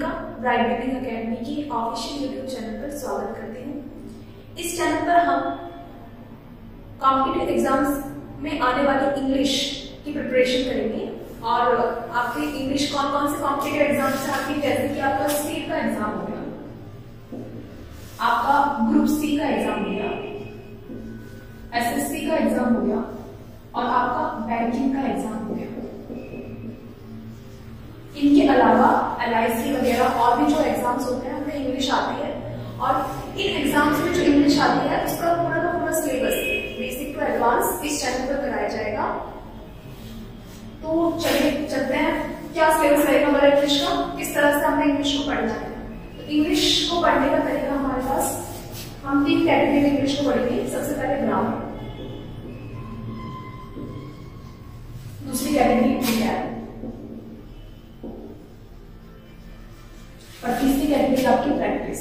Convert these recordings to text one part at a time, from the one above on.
Kritika bright beginning academy की official YouTube channel पर स्वागत करती हूँ। इस चैनल पर हम कॉम्पिटिटिव एग्जाम्स में आने वाली इंग्लिश की प्रिपरेशन करेंगे और आपके इंग्लिश कौन कौन से कॉम्पिटिटिव एग्जाम्स हैं आपकी, जैसे कि आपका स्टेट का एग्जाम हो गया, आपका ग्रुप सी का एग्जाम हो गया, एसएससी का एग्जाम हो गया और आपका बैंकिंग का एग्जाम हो गया। इनके अलावा LIC वगैरह और भी जो एग्जाम्स होते हैं उनमें इंग्लिश आती है और इन एग्जाम्स में जो इंग्लिश आती है उसका पूरा का पूरा सिलेबस बेसिक टू एडवांस इस चैनल पर कराया जाएगा। तो चलिए चलते हैं, क्या सिलेबस रहेगा हमारा इंग्लिश का, किस तरह से हमें इंग्लिश को पढ़ना है। तो इंग्लिश को पढ़ने का तरीका हमारे पास, हम 3 कैटेगरी में इंग्लिश को पढ़ेंगे। सबसे पहले ग्रामर, दूसरी कैटेगरी vocab और तीसरी कैटेगरी आपकी प्रैक्टिस।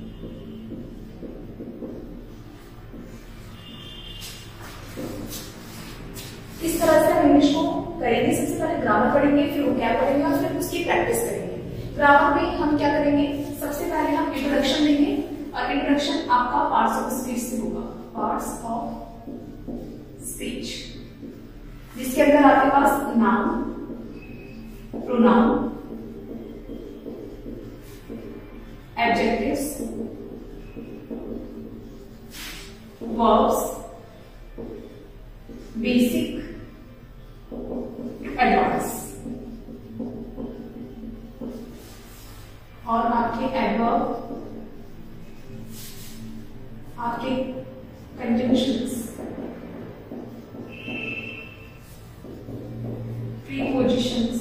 इस तरह से हम इंग्लिश को करेंगे। सबसे पहले ग्रामर पढ़ेंगे, फिर vocab पढ़ेंगे और फिर उसकी प्रैक्टिस करेंगे। ग्रामर में हम क्या करेंगे, सबसे पहले हम इंट्रोडक्शन देंगे और इंट्रोडक्शन आपका पार्ट्स ऑफ स्पीच से होगा, पार्ट्स ऑफ स्पीच, जिसके अंदर आपके पास noun, pronoun, adjectives, verbs, basic, advanced और आपके adverb, आपके conjunctions, prepositions,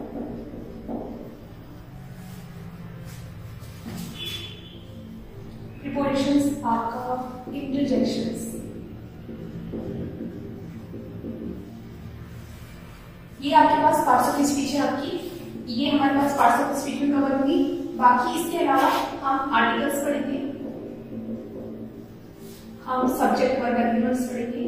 prepositions आपका interjections, ये आपके पास पार्ट्स ऑफ स्पीच है आपकी, ये हमारे पास पार्ट्स ऑफ स्पीच में कवर होगी। बाकी इसके अलावा हम आर्टिकल्स पढ़ेंगे, हम सब्जेक्ट वर्ब एग्रीमेंट्स पढ़ेंगे,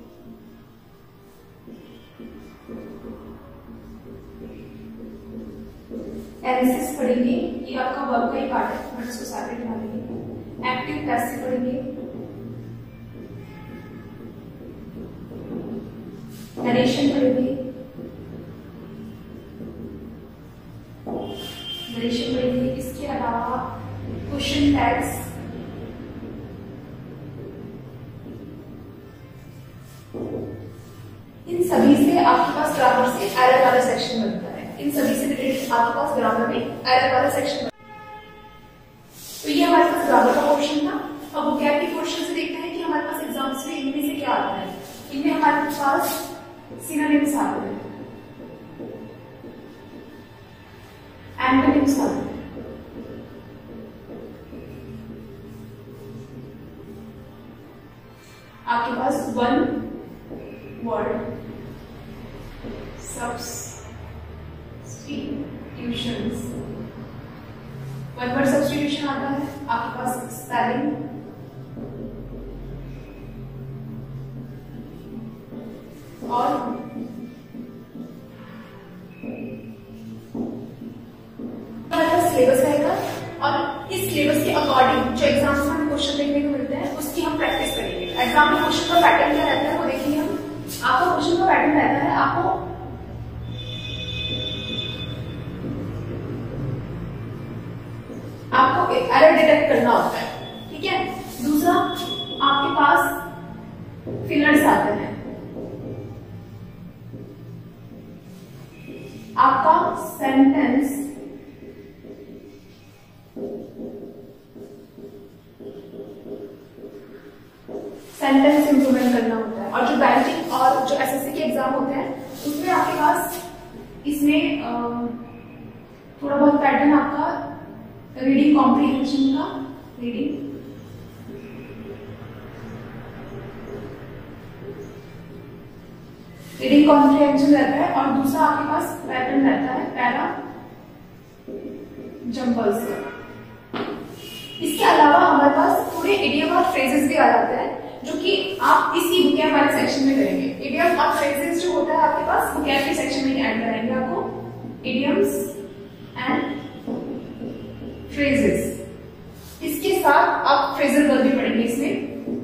एनालिसिस पढ़ेंगे, ये आपका वर्ब का ही पार्ट है, हम इसको सेपरेट डालेंगे, एक्टिव पैसिव पढ़ेंगे, नरेशन पढ़ेंगे, इसके अलावा क्वेश्चन टैग्स, इन सभी से आपके पास ग्रामर से एरर वाला सेक्शन बनता है। इन सभी से रिलेटेड आपके पास ग्रामर में एरर वाला सेक्शन बनता है। तो ये हमारे पास ग्रामर का पोर्शन था। अब vocab के पोर्शन से देखते हैं कि हमारे पास एग्जाम्स में इनमें से क्या आता है। इनमें हमारे पास सिनोनिम्स आते हैं, एंटोनिम्स आते हैं, आपके पास one word substitutions, one word substitution आता है, आपके पास स्पेलिंग, और सिलेबस रहेगा और इस सिलेबस के अकॉर्डिंग जो एग्जाम्स में हमें क्वेश्चन देखने को मिलते हैं उसकी हम प्रैक्टिस करेंगे। एग्जाम में क्वेश्चन का पैटर्न क्या रहता है वो देखेंगे हम। आपका क्वेश्चन का पैटर्न रहता है, आपको एरर डिटेक्ट करना होता है, ठीक है। दूसरा आपके पास फिलर्स आते हैं, आपका सेंटेंस इंप्रूवमेंट करना होता है। और जो बैंकिंग और जो एसएससी के एग्जाम होते हैं उसमें आपके पास इसमें थोड़ा बहुत पैटर्न आपका रीडिंग कॉम्प्रिहेंशन का, रीडिंग कॉम्प्रिहेंशन रहता है और दूसरा आपके पास पैटर्न रहता है पैरा जंबल्स का। इसके अलावा हमारे पास थोड़े इडियम और फ्रेजेस भी आ जाते हैं जो कि आप इसी vocab वाले सेक्शन में करेंगे। इडियम और फ्रेजेस जो होता है आपके पास vocab के सेक्शन में ऐड कराएंगे आपको, इडियम्स एंड फ्रेजेस। इसके साथ आप फ्रेजल वर्ब भी पढ़ेंगे इसमें।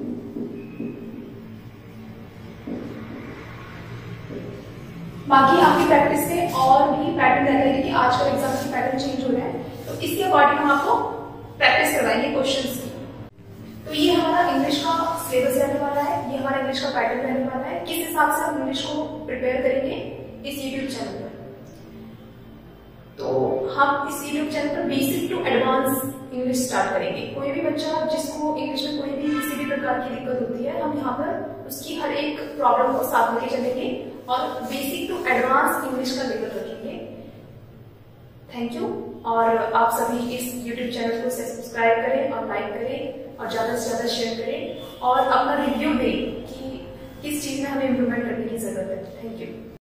बाकी आपकी प्रैक्टिस में और भी पैटर्न रहने लगे कि आजकल एग्जाम की पैटर्न चेंज हो रहा है, तो इसके अकॉर्डिंग हम आपको प्रैक्टिस करवाएंगे क्वेश्चंस की। तो ये हमारा इंग्लिश का सिलेबस रहने वाला है, ये हमारा इंग्लिश का पैटर्न रहने वाला है, किस हिसाब से हम इंग्लिश को प्रिपेयर करेंगे इस यूट्यूब चैनल पर। तो हम इस यूट्यूब चैनल पर basic to advance English start करेंगे। कोई भी बच्चा जिसको इंग्लिश में कोई भी किसी भी प्रकार की दिक्कत होती है, हम यहाँ पर उसकी हर एक प्रॉब्लम को साथ लेके चलेंगे और बेसिक टू एडवांस इंग्लिश का लेवल रखेंगे। Thank you. और आप सभी इस यूट्यूब चैनल को सब्सक्राइब करें और लाइक करें और ज्यादा से ज्यादा शेयर करें और अपना रिव्यू दें कि किस चीज में हमें इम्प्रूवमेंट करने की जरूरत है। Thank you.